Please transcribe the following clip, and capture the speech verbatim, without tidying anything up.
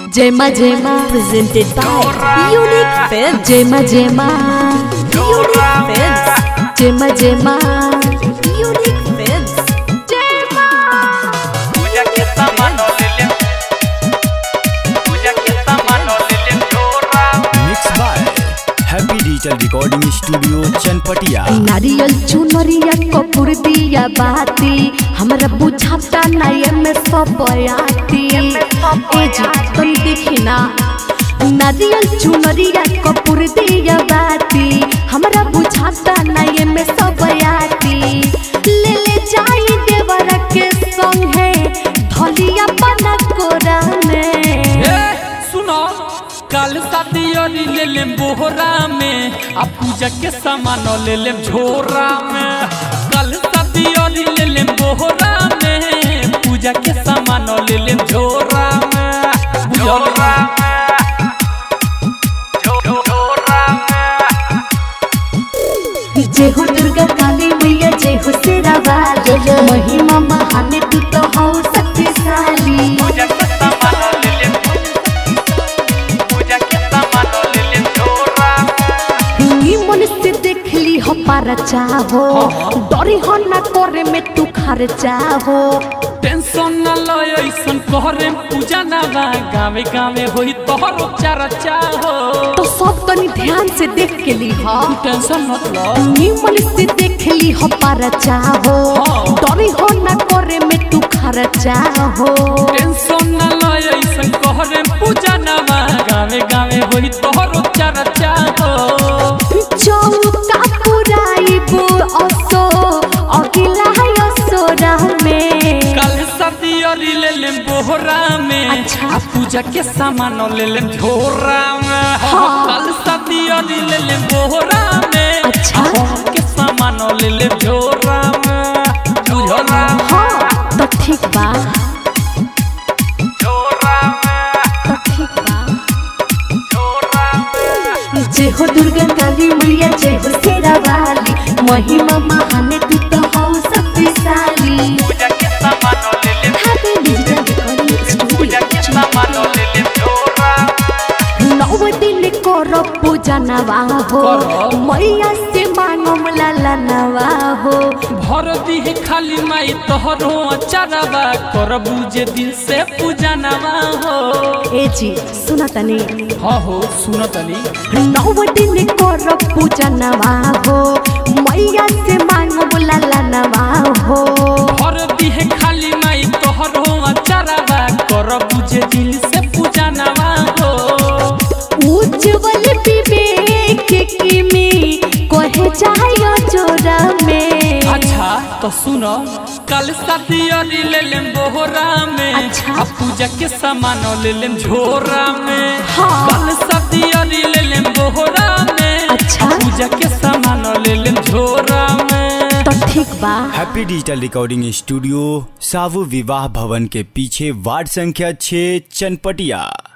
Jema Jema presented by Unique Films. Jema Jema Unique Films. Jema Jema Unique Films. Jema पूजा के सामान ले ले पूजा के सामान ले ले जोरा mix by happy digital recording studio Chanpatia. नारियल चुनरिया कपूर दिया बाती हमरा बुझाता नाये में सब आती ए जी तुम देखी ना। नारियल चुनरिया कपूर दिया बाती हमरा बुझाता नाये में सब आती। ले ले जाई देवरा के संग है धलिया बना कोरा में। सुनो कल शादी और ले ले बोहरा में आ पूजा के सामान ले ले झोरा में। कल शादी और ले ले बोहरा में पूजा के सामान ले ले झोरा में झोरा जय हो दुर्गा काली मैया जय हो शेरा वाली महिमा महान तू तो हो शक्तिशाली। पूजा के सामान ले ले पूजा के सामान ले ले झोरा हिंगी मन से देख ली हो पार चाहो डरी हो ना करे में तू खर चाहो। टेंशन न लो ऐसन कहरे पूजा ना गावे गावे होई तोहरो चर्चा हो। तो सब तनी ध्यान से देख के ली हो टेंशन मत लो हिंगी मन से देख ली हो पार चाहो डरी हो ना करे में तू खर चाहो। टेंशन न लो ऐसन कहरे पूजा ना गावे गावे होई तोहरो चर्चा हो। चौका पुराइबो असो अगिला है असोरा में। कल शादी और ले ले बोहरा में अच्छा। आ पूजा के सामान ले ले झोरा में। हाँ। कल शादी और ले ले बोहरा में अच्छा। आ के सामान ले ले झोरा में झोरा हाँ तो ठीक बा झोरा तो ठीक बा। झोरा जय हो दुर्गा काली मैया जय हो शेरा वाली महिमा महान तू तो हो शक्तिशाली। पूजा के सामान ले ले हैप्पी डिजिटल रिकॉर्डिंग पूजा के सामान ले ले झोरा नौ दिन करो पूजा नवा हो करो। मैया से मांगो लाला नवा हो। भर दी है खाली माई तोहरो अचारवा कर बुझे दिल से पूजा नवा हो। ए जी सुना तनी हाँ हो सुनो तनी नौ दिन करो पूजा नवा हो मैया से मांगो लाला नवा हो। भर दी है खाली माई तोहरो अचारवा कर बुझे दिल से पूजा नवा हो। उज्जवल विवेक की में कहे जायो जोरा में। अच्छा तो सुनो कल शादी और ले ले बोहरा में अच्छा। आ पूजा के सामान ले ले झोरा में। हाँ। कल शादी और ले ले बोहरा में अच्छा। आ पूजा के सामान ले ले झोरा में तो ठीक बा। हैप्पी डिजिटल रिकॉर्डिंग स्टूडियो सावु विवाह भवन के पीछे वार्ड संख्या छह चनपटिया।